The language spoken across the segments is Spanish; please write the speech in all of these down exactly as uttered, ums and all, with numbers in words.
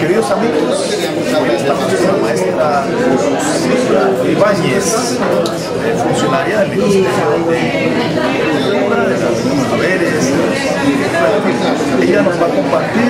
Queridos amigos, hoy estamos con la maestra Lucila Ibáñez, funcionaria del Ministerio de Cultura, de las Saberes. Ella nos va a compartir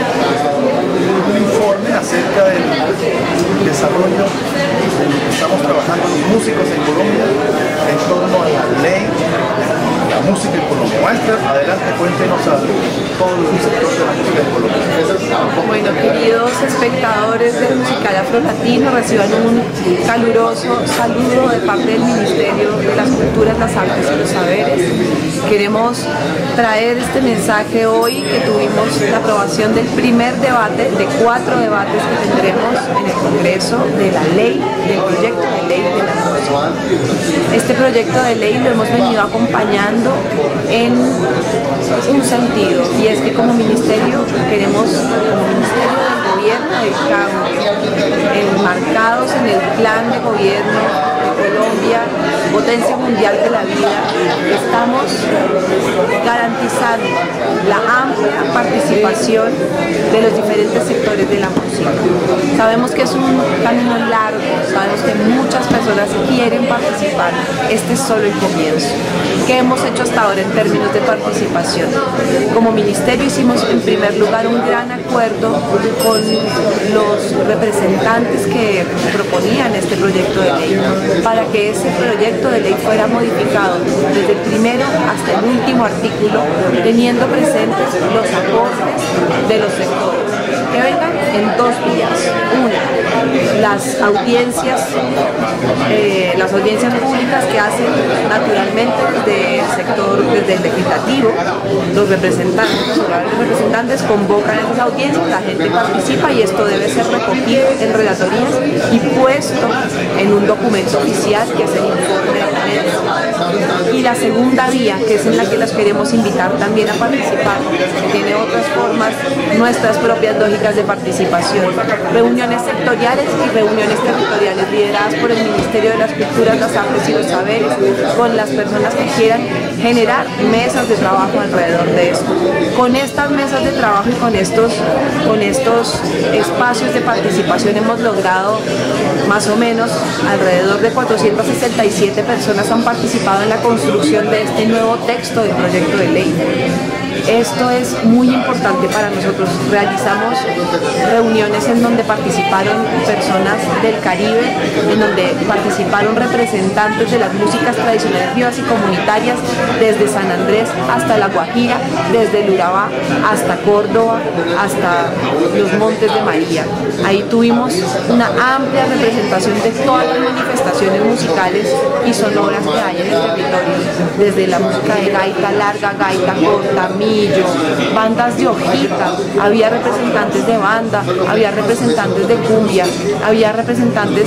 un informe acerca del desarrollo de lo que estamos trabajando los músicos en Colombia en torno a la ley de la música en Colombia. Maestra, adelante, cuéntenos a todos los sectores de la música en Colombia. Bueno, queridos espectadores del Musical Afrolatino, reciban un caluroso saludo de parte del Ministerio de las Culturas, las Artes y los Saberes. Queremos traer este mensaje hoy que tuvimos la aprobación del primer debate de cuatro debates que tendremos en el Congreso de la ley, del proyecto de ley de la música. Este proyecto de ley lo hemos venido acompañando en un sentido, y es que como ministerio queremos, como ministerio del gobierno del cambio, enmarcados en el plan de gobierno de Colombia, potencia mundial de la vida, estamos garantizando la amplia participación de los diferentes sectores de la música. Sabemos que es un camino largo, sabemos que muchas personas quieren participar. Este es solo el comienzo. ¿Qué hemos hecho hasta ahora en términos de participación? Como ministerio hicimos en primer lugar un gran acuerdo con los representantes que proponían este proyecto de ley para que ese proyecto de ley fuera modificado desde el primero hasta el último artículo, teniendo presentes los aportes de los sectores que vengan en dos vías. Una, las audiencias, eh, las audiencias públicas que hacen naturalmente desde el sector, desde el legislativo, los representantes, los representantes convocan esas audiencias, la gente participa y esto debe ser recogido en relatorías y puesto en un documento oficial que es el informe de la ley. Y la segunda vía, que es en la que las queremos invitar también a participar, que tiene otras formas, nuestras propias lógicas de participación, reuniones sectoriales y reuniones territoriales lideradas por el Ministerio de las Culturas, las Artes y los Saberes, con las personas que quieran generar mesas de trabajo alrededor de esto. Con estas mesas de trabajo y con estos, con estos espacios de participación hemos logrado más o menos alrededor de cuatrocientas sesenta y siete personas han participado en la construcción de este nuevo texto del proyecto de ley. Esto es muy importante para nosotros. Realizamos reuniones en donde participaron personas del Caribe, en donde participaron representantes de las músicas tradicionales vivas y comunitarias desde San Andrés hasta La Guajira, desde el Urabá hasta Córdoba, hasta los Montes de María. Ahí tuvimos una amplia representación de todas las manifestaciones musicales y sonoras que hay en el territorio, desde la música de gaita larga, gaita corta, millo, bandas de hojita, había representantes de banda, había representantes de cumbia, había representantes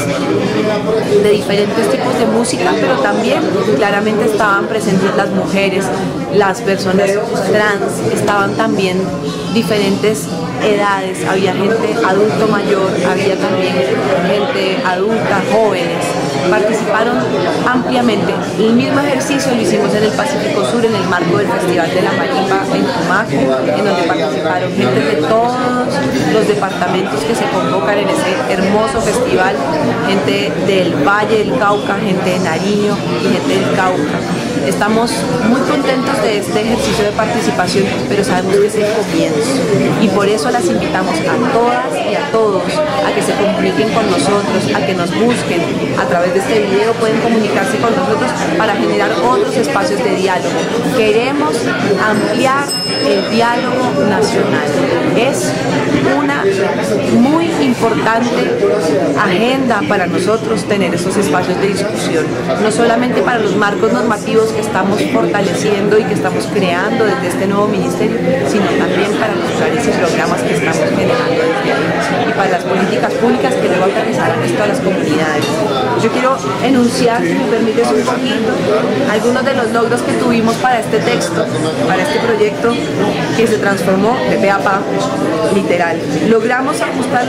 de diferentes tipos de música, pero también claramente estaban presentes las mujeres, las personas trans, estaban también diferentes edades, había gente adulto mayor, había también gente adulta, jóvenes, participaron ampliamente. El mismo ejercicio lo hicimos en el Pacífico Sur en el marco del Festival de la Marimba en Tumaco, en donde participaron gente de todos los departamentos que se convocan en ese hermoso festival, gente del Valle del Cauca, gente de Nariño y gente del Cauca. Estamos muy contentos de este ejercicio de participación, pero sabemos que es el comienzo y por eso las invitamos a todas y a todos a que se comuniquen con nosotros, a que nos busquen a través de este video, pueden comunicarse con nosotros para generar otros espacios de diálogo. Queremos ampliar el diálogo nacional. Es una muy importante agenda para nosotros tener esos espacios de discusión, no solamente para los marcos normativos que estamos fortaleciendo y que estamos creando desde este nuevo ministerio, sino también para los planes y programas que estamos generando desde ahí y para las políticas públicas que luego aterrizarán esto a las comunidades. Yo quiero enunciar, si me permites un poquito, algunos de los logros que tuvimos para este texto, para este proyecto que se transformó de pe a pa, literal. Logramos ajustar las necesidades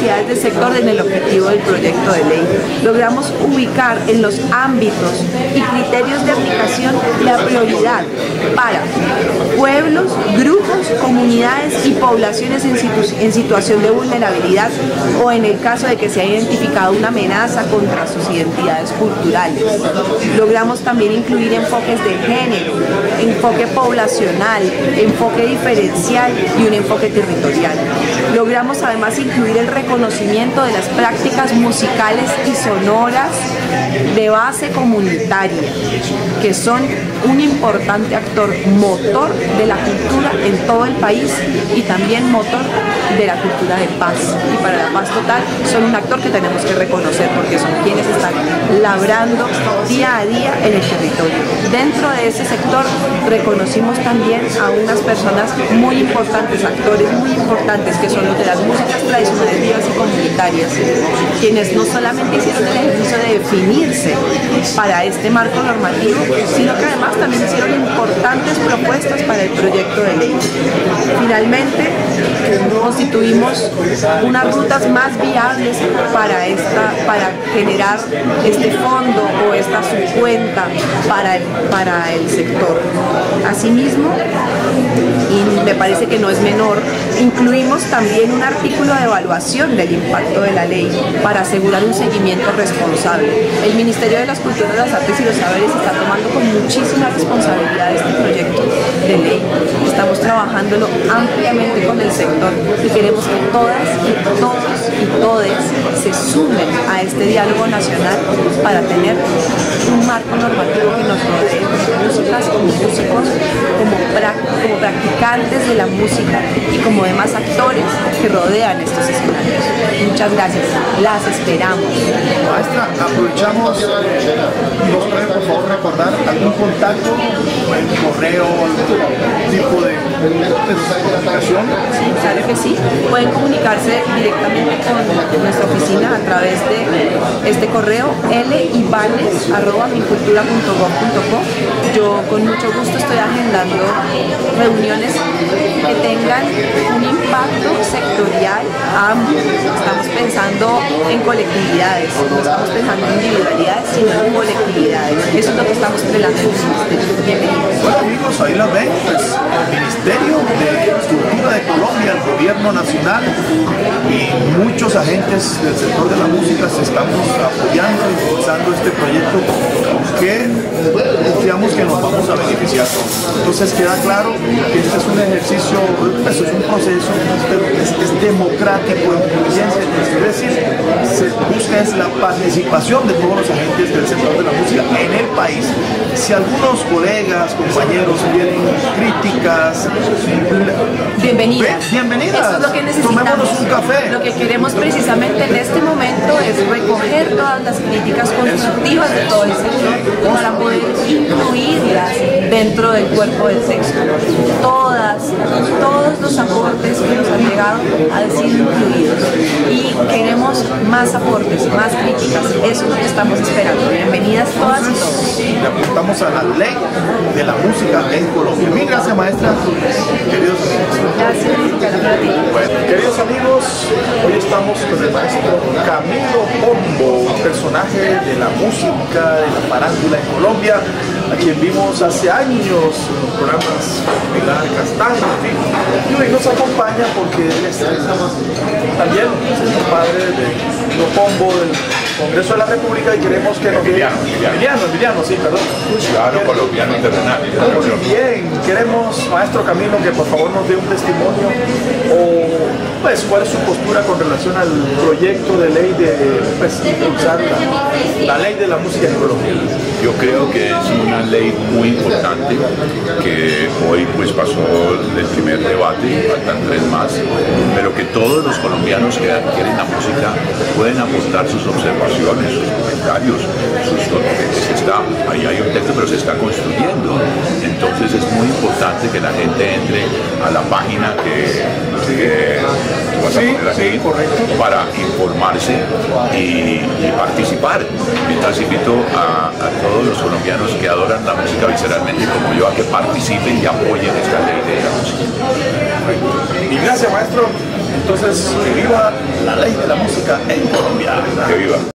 prioridades del sector en el objetivo del proyecto de ley. Logramos ubicar en los ámbitos y criterios de aplicación la prioridad para pueblos, grupos, comunidades y poblaciones en, situ en situación de vulnerabilidad o en el caso de que se haya identificado una amenaza contra sus identidades culturales. Logramos también incluir enfoques de género, enfoque poblacional, enfoque diferencial y un enfoque territorial. Logramos además incluir el reconocimiento de las prácticas musicales y sonoras de base comunitaria, que son un importante actor motor de la cultura en todo el país y también motor de la cultura de paz. Y para la paz total son un actor que tenemos que reconocer porque son quienes están labrando día a día en el territorio. Dentro de ese sector reconocimos también a unas personas muy importantes, actores muy importantes, que son los de las músicas tradicionales vivas y comunitarias, quienes no solamente hicieron el ejercicio de definirse para este marco normativo, sino que además también hicieron importantes propuestas para el proyecto de ley. Finalmente, constituimos unas rutas más viables para, esta, para generar este fondo o esta subcuenta para el, para el sector. Asimismo, y me parece que no es menor, incluimos también un artículo de evaluación del impacto de la ley para asegurar un seguimiento responsable. El Ministerio de las Culturas, las Artes y los Saberes está tomando con muchísima responsabilidad este proyecto de ley. Estamos trabajándolo ampliamente con el sector y queremos que todas y todos y todes se sumen a este diálogo nacional para tener un marco normativo que nos rodee como músicas, como músicos, como, pra como practicantes de la música y como demás actores que rodean estos escenarios. Muchas gracias, las esperamos. Maestra, aprovechamos, ¿nos puede por favor recordar algún contacto, un correo, algún tipo de comunicación? Sí, claro que sí. Pueden comunicarse directamente con nuestra oficina a través de este correo libanes arroba mincultura punto gov punto co. Yo con mucho gusto estoy agendando reuniones que tengan un impacto sectorial amplio. Estamos pensando en colectividades, no estamos pensando en individualidades, sino en colectividades. Eso es lo que estamos planeando. Bienvenidos. Bueno amigos, ahí la ven, pues el Ministerio de Cultura de Colombia, el Gobierno Nacional y muchos agentes del sector de la música se estamos apoyando y impulsando este proyecto que confiamos que nos vamos a beneficiar. Entonces queda claro que este es un ejercicio, pues es un proceso, es, es democrático, incluyente, es decir, se busca es la participación de todos los agentes del sector de la música en el país. Si algunos colegas, compañeros tienen críticas, bienvenidas. Bienvenidas. Eso es lo que necesitamos. Tomémonos un café. Lo que queremos precisamente en este momento es recoger todas las críticas constructivas de todo el sector para poder incluirlas dentro del cuerpo del texto. Todas, todos los aportes que nos han llegado han sido incluidos y queremos más aportes, más críticas. Eso es lo que estamos esperando. Bienvenidas todas y todos. Le apuntamos a la ley de la música en Colombia. Mil gracias, maestra. Queridos amigos. Gracias, para ti. Bueno, queridos amigos, hoy estamos con el maestro Camilo Pombo, un personaje de la música, de la farándula en Colombia, a quien vimos hace años en los programas Pilar Castaño, en fin. Y hoy nos acompaña porque él es también el padre de Camilo Pombo del Congreso de la República y queremos que nos Emiliano, Emiliano, Emiliano, sí, perdón. Ciudadano colombiano terrenal. Muy bien, queremos, maestro Camilo, que por favor nos dé un testimonio o pues cuál es su postura con relación al proyecto de ley de pues, impulsar la, la ley de la música en Colombia. Yo creo que es una ley muy importante que hoy pues pasó el primer debate, faltan tres más, pero que todos los colombianos que adquieren la música pueden aportar sus observaciones, sus comentarios, sus se está, ahí hay un texto pero se está construyendo, entonces es muy importante que la gente entre a la página que, que vas a poner aquí, sí, correcto, para informarse y, y participar. Entonces invito a, a todos los colombianos que adoran la música visceralmente como yo a que participen y apoyen esta ley de la música. Y gracias, maestro. Entonces, que viva la ley de la música en Colombia. Que viva.